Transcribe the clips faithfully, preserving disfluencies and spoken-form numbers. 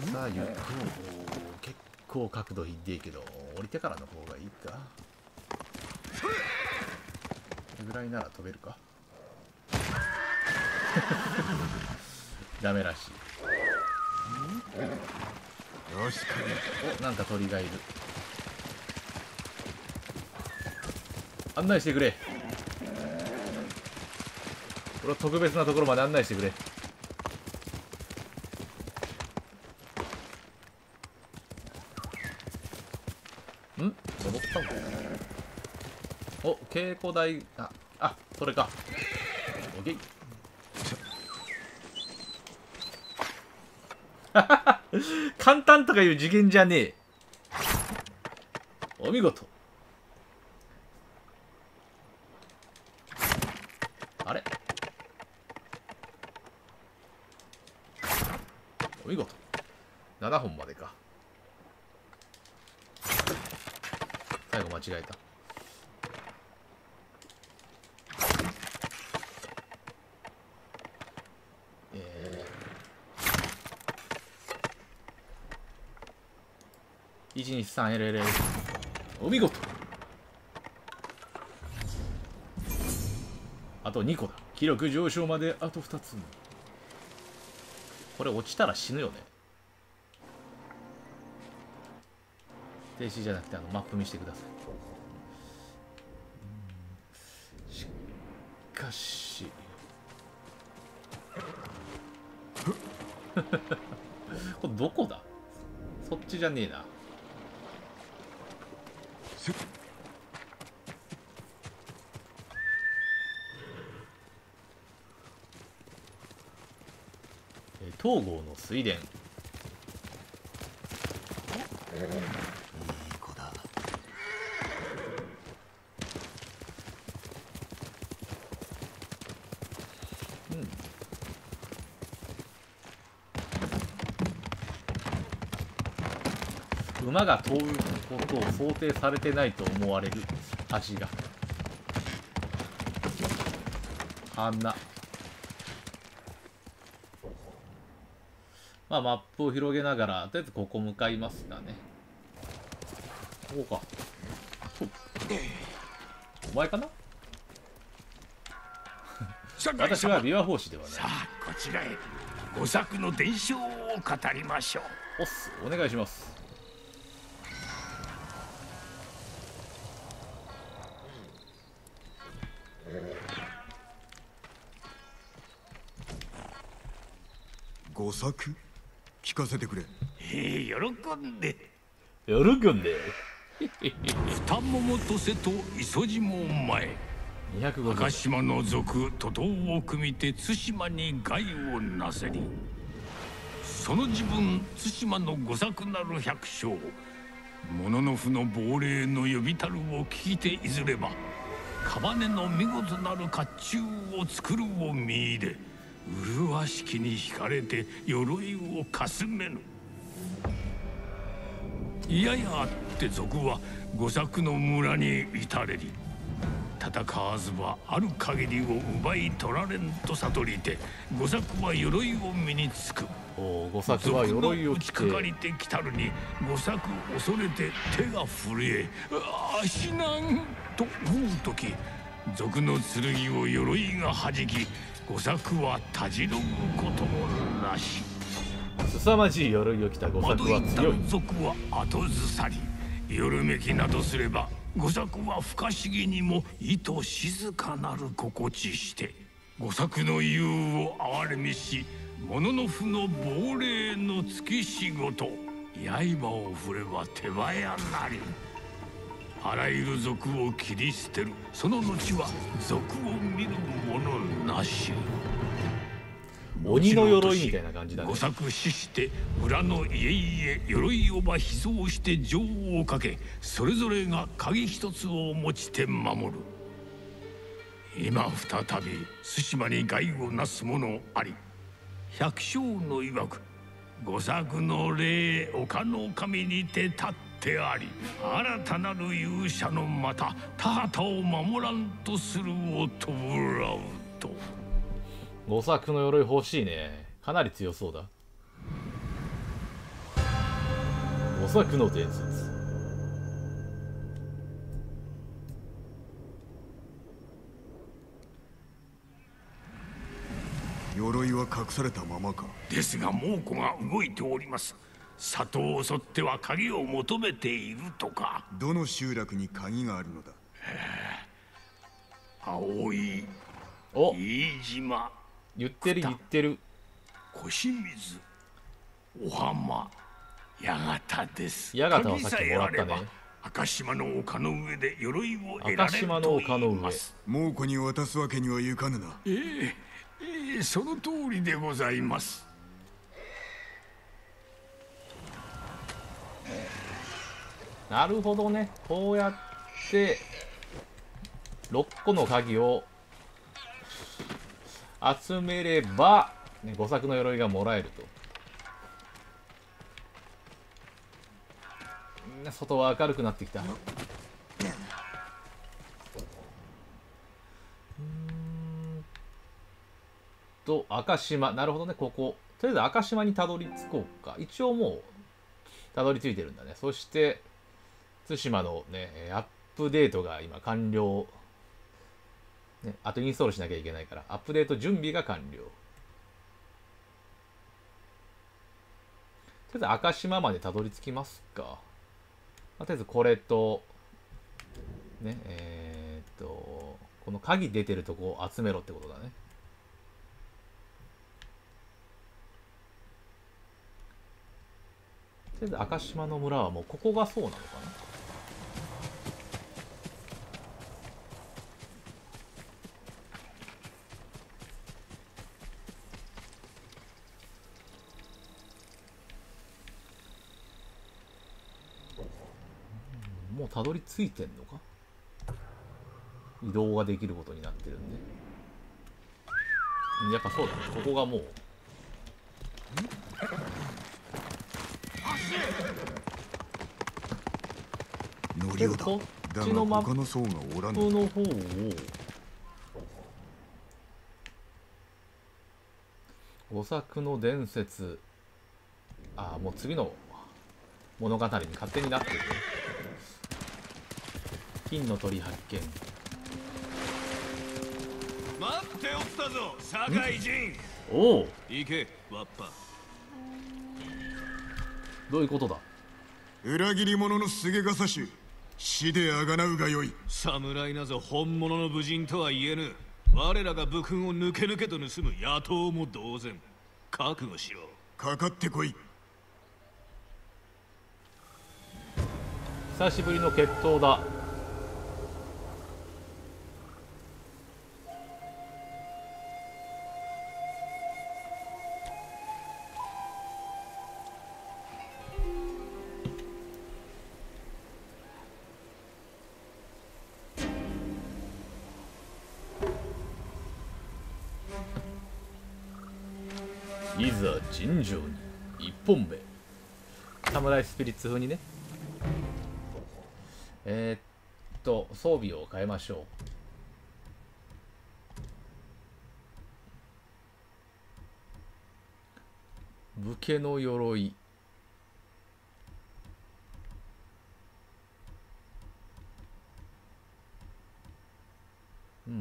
さあゆっくり結構角度ひでえけど降りてからの方がいいか。これぐらいなら飛べるか。ダメらしい。 よし、 お、なんか鳥がいる。案内してくれ。これは特別なところまで案内してくれ。ん？登ったの？お、稽古台、あ、あ、それか。オッケー。簡単とかいう次元じゃねえ。お見事。あれ？お見事。ななほんまでか。最後間違えた。えー、いちにさんエルエルエル。お見事。あとにこだ。気力上昇まであとふたつ。これ落ちたら死ぬよね。停止じゃなくてあのマップ見せてください。しかしこれどこだ？そっちじゃねえな。えー、東郷の水田。いい子だ。 うん。馬が通ることを想定されてないと思われる橋が。あんな。まあマップを広げながら、とりあえずここ向かいますかね。ここか。お前かな？私は琵琶法師ではない。 さあこちらへご作の伝承を語りましょう。 おっす、お願いします。 ご作聞かせてくれ。 ええ、喜んで。 喜んで。 二桃と瀬と磯路も前。 にひゃくごじゅう。 赤島の族徒党を組みて対馬に害をなせり。その自分対馬の御作なる百姓。物の符の亡霊の呼びたるを聞いていずれば。屍の見事なる甲冑を作るを見入れ。麗しきに惹かれて鎧をかすめぬ。いややあって賊は御作の村に至れり。戦わずばある限りを奪い取られんと悟りて、御作は鎧を身につく。 おお、御作は鎧を着て打ちかかりてきたるに御作恐れて手が震え、ああ死なんと思う時、賊の剣を鎧がはじき、御作はたじろぐこともなし。 凄まじい鎧を着た御作は強い。 賊は後ずさり、夜めきなどすれば御作は不可思議にも意図静かなる心地して、御作の言うを哀れみし、物の符の亡霊の月仕事、刃を振れば手早なり。あらゆる賊を切り捨てる。その後は賊を見る者なし。 鬼の鎧みたいな感じだね。 御作死して裏の家々鎧をば秘蔵して情をかけ、それぞれが鍵一つを持ちて守る。今再び対馬に害をなす者あり。百姓の曰く、御作の霊岡の神にて立ってあり、新たなる勇者のまた田畑を守らんとするを弔うと。 御作の鎧欲しいね。かなり強そうだ。 作の伝説。 鎧は隠されたままか。 ですが猛虎が動いております。里を襲っては鍵を求めているとか。 どの集落に鍵があるのだ。 青いお、 飯島、 言ってる言ってる。 小清水、お浜、八幡です。 八幡はさっきもらったね。 赤島の丘の上で鎧を得られ赤る島の丘のと言い上ます。 猛虎に渡すわけにはいかぬな。 ええええ、その通りでございます。 なるほどね。こうやってろっこの鍵を集めれば、ね、ご作の鎧がもらえると。外は明るくなってきた。うーんと赤島、なるほどね。こことりあえず赤島にたどり着こうか。一応もうたどり着いてるんだね。そして対馬のねアップデートが今完了、ね、あとインストールしなきゃいけないからアップデート準備が完了。とりあえず赤島までたどり着きますか。とりあえずこれとねえー、っとこの鍵出てるとこを集めろってことだね。とりあえず赤島の村はもうここがそうなのかな。もうたどり着いてんのか。移動ができることになってるんで、やっぱそうだね。ここがもう乗りよだ。 こだっちのマが他の層がおらッぬ。 プの方を五作の伝説、ああもう次の物語に勝手になってるね。金の鳥発見。 待っておったぞ酒井陣。 おお、 行けわっぱ。 どういうことだ。 裏切り者のすげがさし死であがなうがよい。 侍なぞ本物の武人とは言えぬ。我らが武勲を抜け抜けと盗む野党も同然。覚悟しろ。 かかってこい。 久しぶりの決闘だ。いざ尋常に一本目。サムライスピリッツ風にね。えー、っと装備を変えましょう。武家の鎧、うん、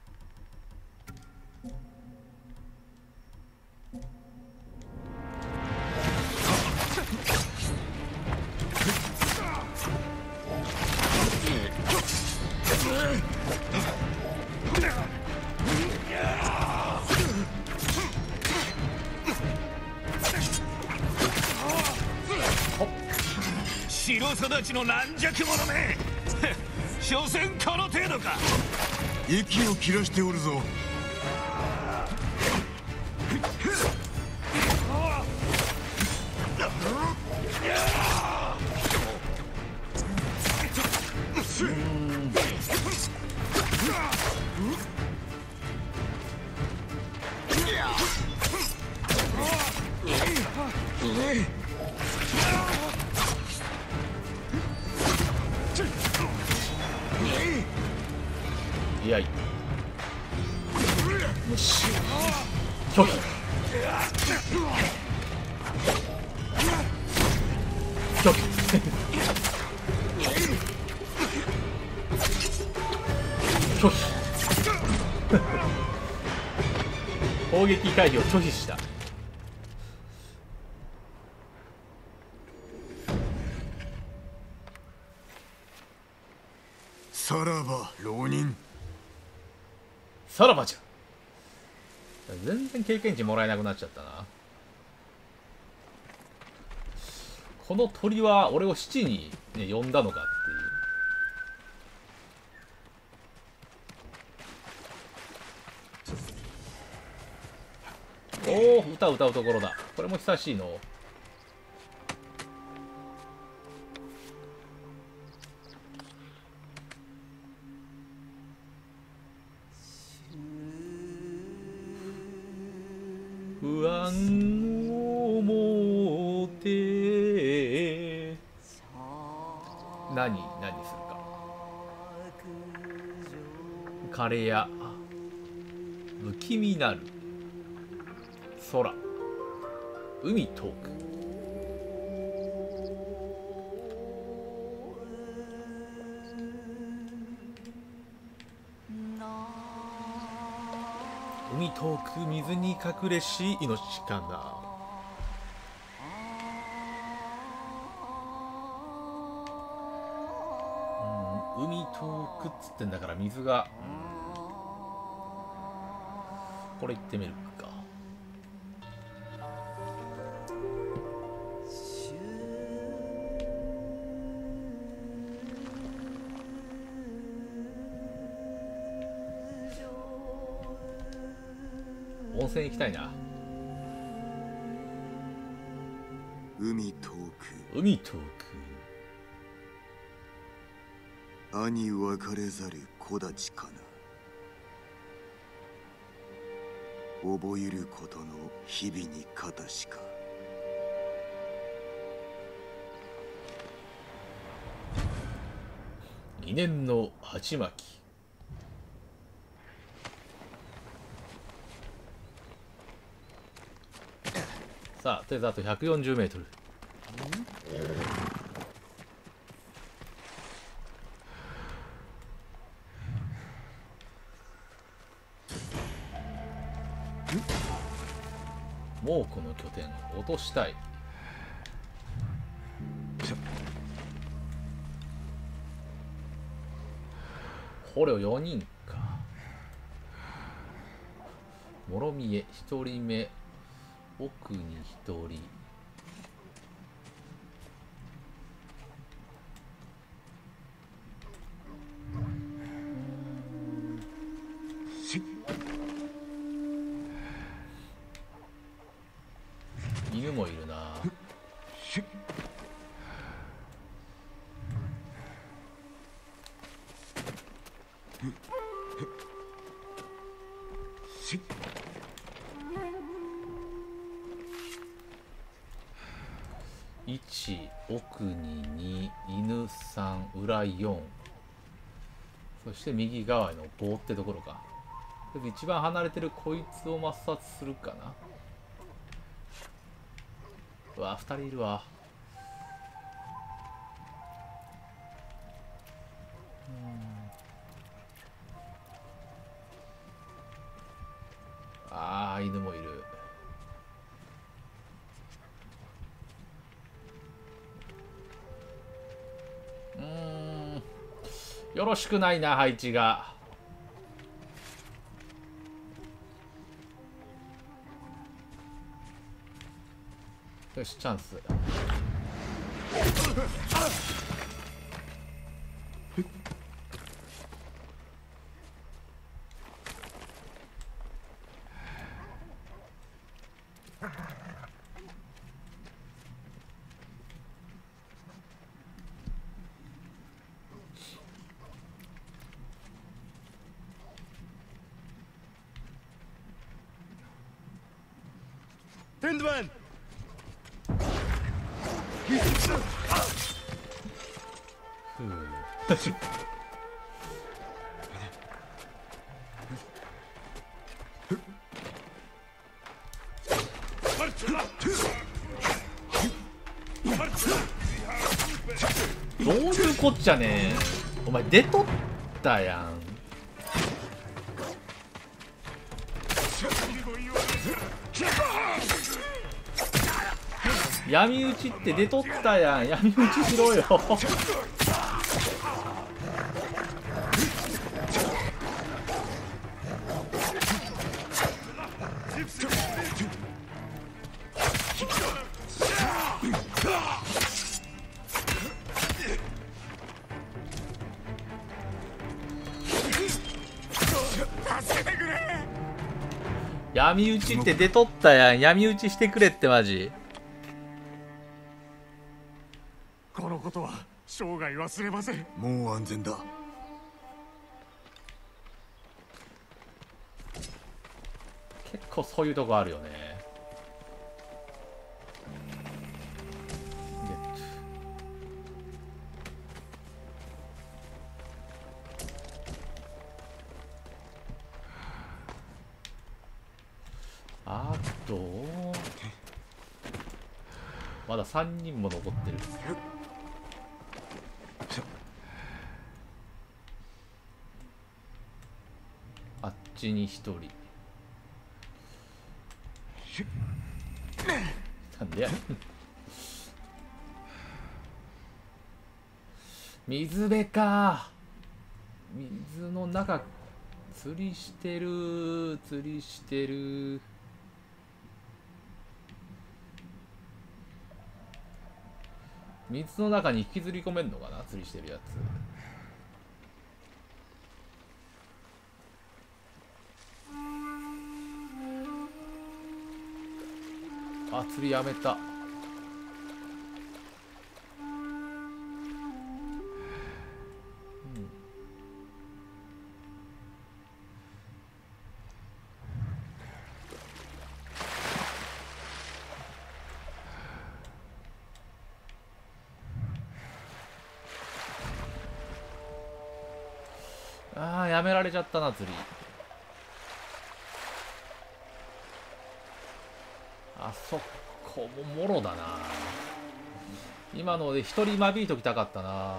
城育ちの軟弱者め。所詮この程度か。 息を切らしておるぞ。 いやいよし拒否。 拒否拒否攻撃回避を拒否した。 さらば浪人。 さらばじゃ。全然経験値もらえなくなっちゃったな。この鳥は俺を七に、ね、呼んだのかっていう。おお、歌歌うところだ。これも久しいの。不安を持って何何するか。カレーや不気味なる空、海遠く。海遠く水に隠れし命かな。うん、海遠くっつってんだから水が、うん、これ行ってみるか。温泉行きたいな。 海遠く海遠く兄別れざる子たちかな。覚えることの日々にかたしか。 二年の鉢巻き。さあ、とりあえずあとひゃくよんじゅうメートル。猛虎の拠点を落としたい。捕虜よにんか。諸見えひとりめ、奥にひとり。犬もいるな。いち、奥にに、犬さん、裏よん。そして右側のごってところか。一番離れてるこいつを抹殺するかな。うわ、ふたりいるわ。ああ、犬もいる。うーん、よろしくないな、配置が。よし、チャンス。 テンドマン。 こっちゃねお前出とったやん。闇討ちって出とったやん。闇討ちしろよ。闇討ちって出とったやん。闇討ちしてくれってマジ。 このことは生涯忘れません。 もう安全だ。 結構そういうとこあるよね。あとまださんにんも残ってる。あっちにひとり。なんでや水辺か。水の中釣りしてる釣りしてる。水の中に引きずり込めんのかな、釣りしてるやつ。あ、釣りやめた。ああ、やめられちゃったな、釣り。あそこももろだな。今ので一人間引いときたかったな。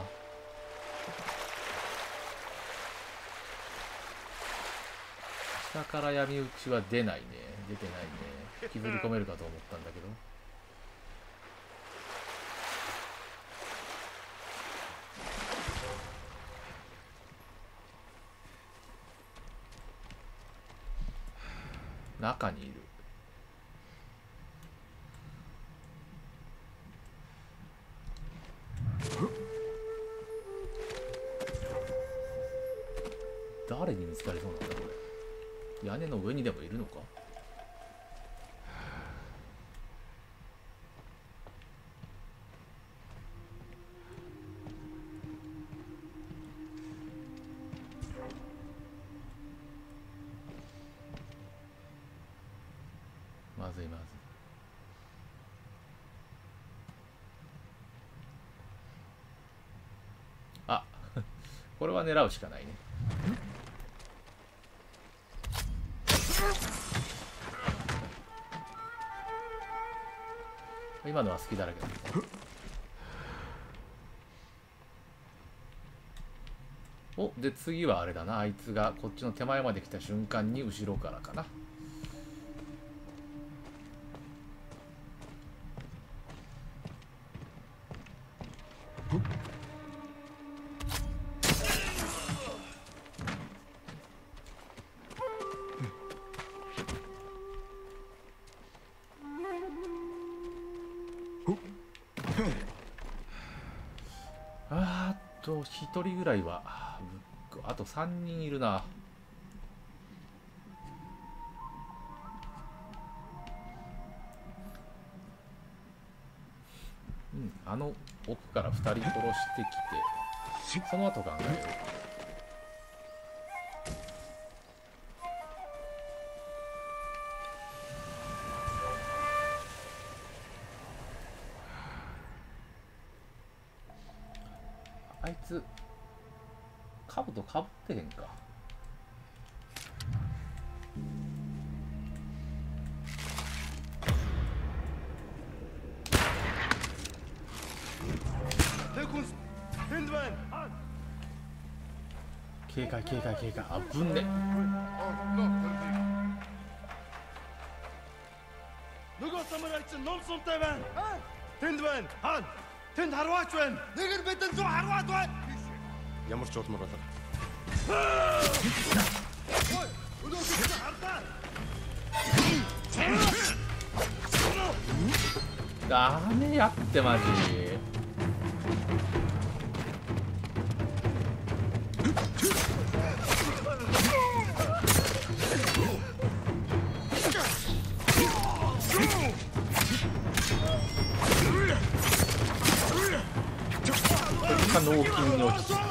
下から闇討ちは出ないね。出てないね。引きずり込めるかと思ったんだけど。中にいる。誰に見つかりそうなんだこれ。屋根の上にでもいるのか。まずいまずい。あこれは狙うしかないね。今のは好きだらけだ。おで次はあれだな。あいつがこっちの手前まで来た瞬間に後ろからかな。あーとひとりぐらいはあとさんにんいるな。うん、あの奥からふたり殺してきてその後考えよう。あいつカブトかぶってへんか。 Hinduan! 警戒警戒警戒。あぶんね。 Нөгөө самурай чинь ном сумтай байна. Тэнд байна. Хаана? Тэнд харваач байна. Нэг нь бидэн зүү харваад байна. Ямар ч удмар болоо. Ой, өнөөдөр хардаа. ダメやってマジ。結果脳筋に落ちて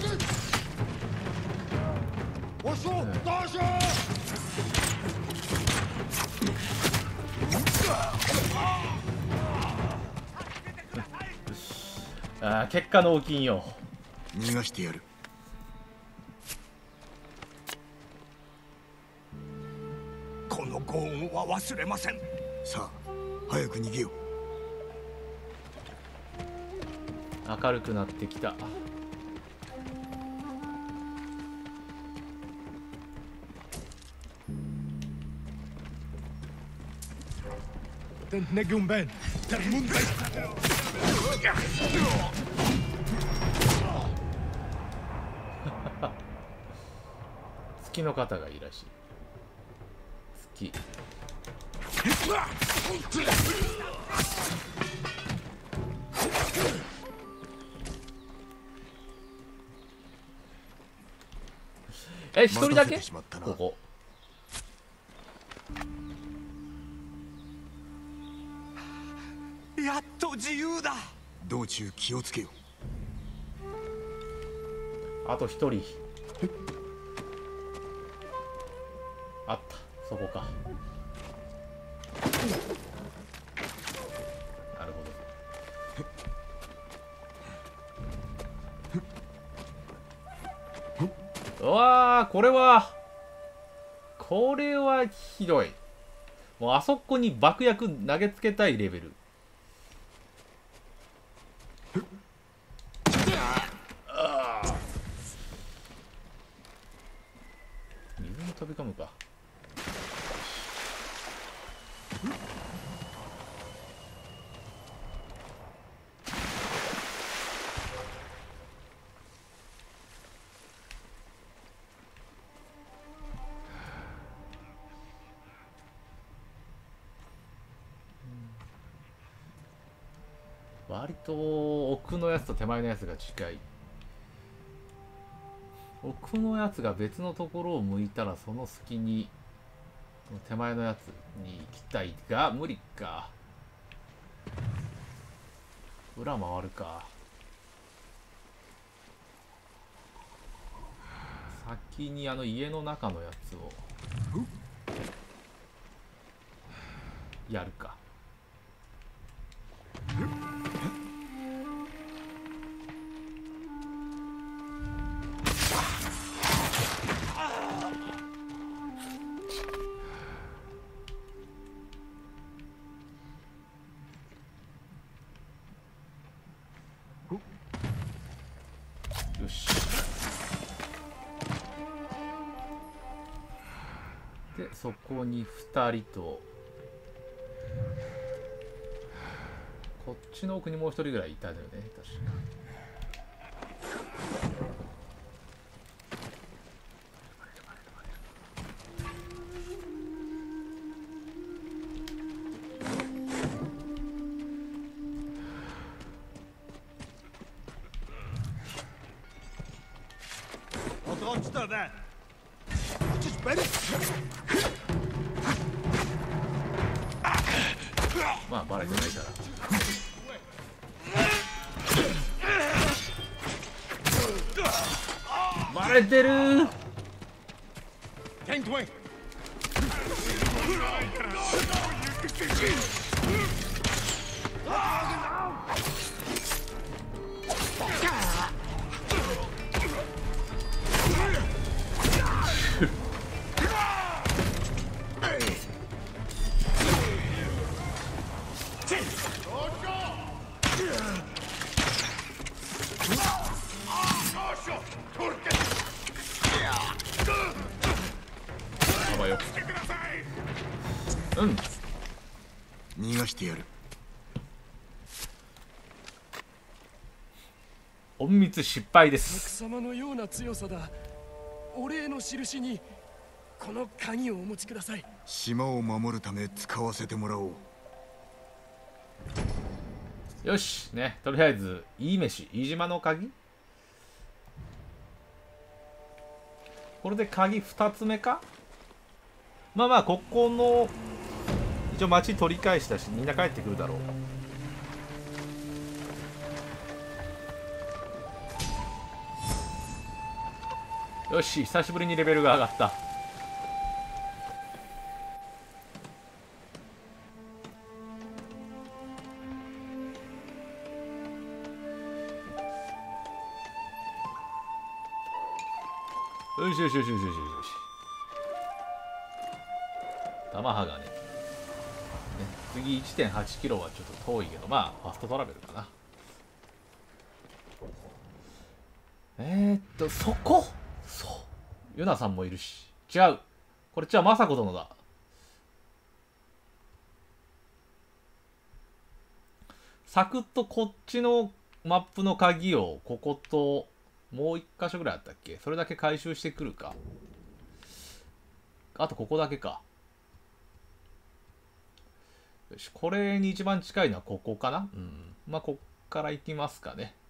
ああ、結果脳筋よ。 逃がしてやる。 このご恩は忘れません。 さあ早く逃げよう。明るくなってきた。月の方がいいらしい。月。え、一人だけ？ここ。 やっと自由だ。 道中気をつけよ。 あと一人。あった、そこか。なるほど。うわー、これはこれはひどい。もうあそこに爆薬投げつけたいレベル。水に飛び込むか。割と奥のやつと手前のやつが近い。奥のやつが別のところを向いたらその隙に手前のやつに行きたいが無理か。裏回るか。先にあの家の中のやつをやるか。よし。でそこにふたりとこっちの奥にもう一人ぐらいいたのよね確か。まあバレてないからバレてるー。 わよ。うん。 逃がしてやる。 隠密失敗です。 様のような強さだ。お礼の印にこの鍵をお持ちください。 島を守るため使わせてもらおう。 よしね、とりあえずいい飯、飯島の鍵。これで鍵ふたつめか。まあまあここの一応町取り返したしみんな帰ってくるだろう。よし、久しぶりにレベルが上がった。よしよしよしよしよしよし。玉鋼ね。ね、次 いってんはちキロはちょっと遠いけど、まあファストトラベルかな。えー、っとそこ、そうユナさんもいるし。違う、これじゃあ政子殿だ。サクッとこっちのマップの鍵をここともう一箇所ぐらいあったっけ、それだけ回収してくるか。あとここだけか。よし、これに一番近いのはここかな。うん、まあこっから行きますかね。